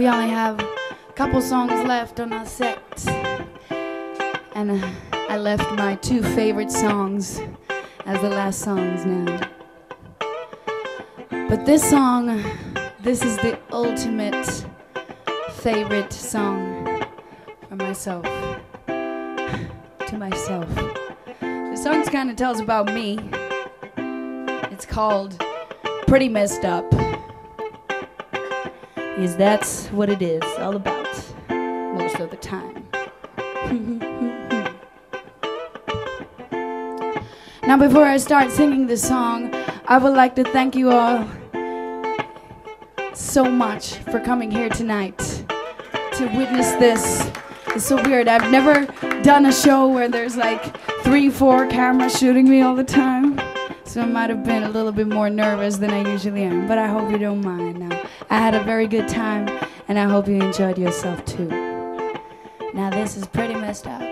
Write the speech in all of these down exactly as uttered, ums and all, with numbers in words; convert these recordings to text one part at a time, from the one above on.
only have a couple songs left on our set. And uh, I left my two favorite songs as the last songs now. But this song, this is the ultimate favorite song for myself, to myself. The song kind of tells about me. It's called Pretty Messed Up. Because that's what it is all about most of the time. Now before I start singing this song, I would like to thank you all so much for coming here tonight to witness this. It's so weird. I've never done a show where there's like three, four cameras shooting me all the time. So I might have been a little bit more nervous than I usually am, but I hope you don't mind. Now, I had a very good time, and I hope you enjoyed yourself too. Now this is Pretty Messed Up.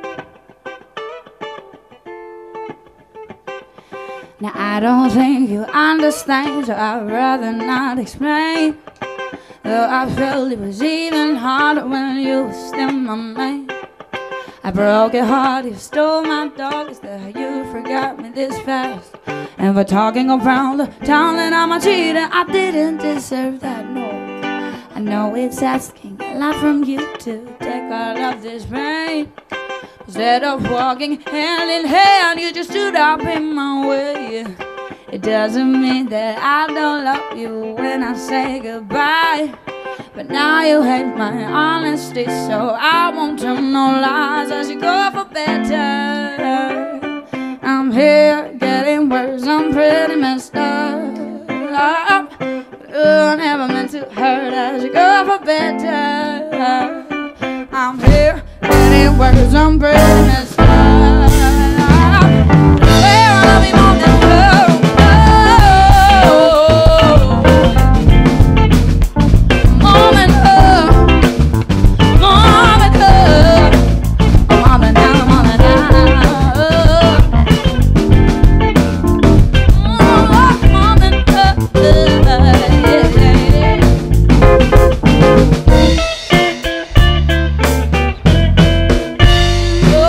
Now I don't think you understand, so I'd rather not explain. Though I felt it was even harder when you were still my man. I broke your heart, you stole my dog. Is that how you forgot me this fast? And for talking around the town that I'm a cheater, I didn't deserve that, no. I know it's asking a lot from you to take all of this pain. Instead of walking hand in hand, you just stood up in my way. It doesn't mean that I don't love you when I say goodbye, but now you hate my honesty, so I won't tell no lies as you go for better. I'm here getting worse, I'm pretty messed up. Oh, I never meant to hurt as you go for better. I'm here getting worse, I'm pretty messed up. Where are we more than love? Oh,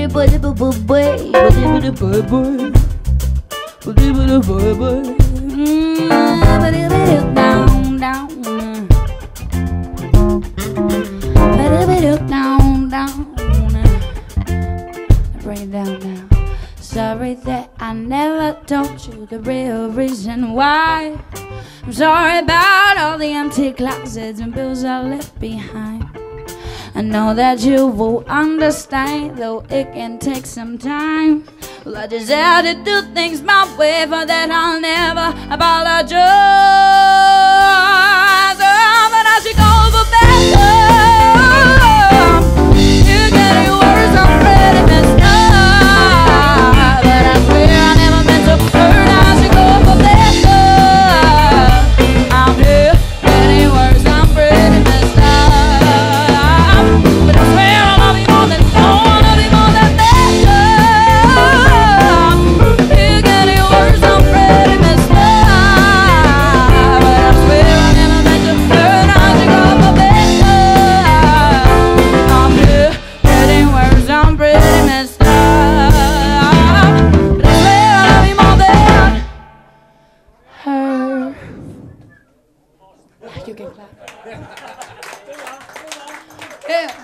Down, down. Down, down. Bring it down now. Sorry that I never told you the real reason why. I'm sorry about all the empty closets and bills I left behind. I know that you will understand, though it can take some time. Well, I just had to do things my way, for that I'll never apologize. Oh, but I should go for better. You get your words, I'm pretty messed up, but I swear I never meant to hurt. I should go for better. I'm here getting worse, I'm pretty messed up, but I swear I love you more than I wanna be more than better. You getting worse, I'm pretty messed up, but I swear I never meant to hurt. I should go for better. I'm here getting worse, I'm pretty messed up, but I swear I love you more than her. You can clap. Yeah.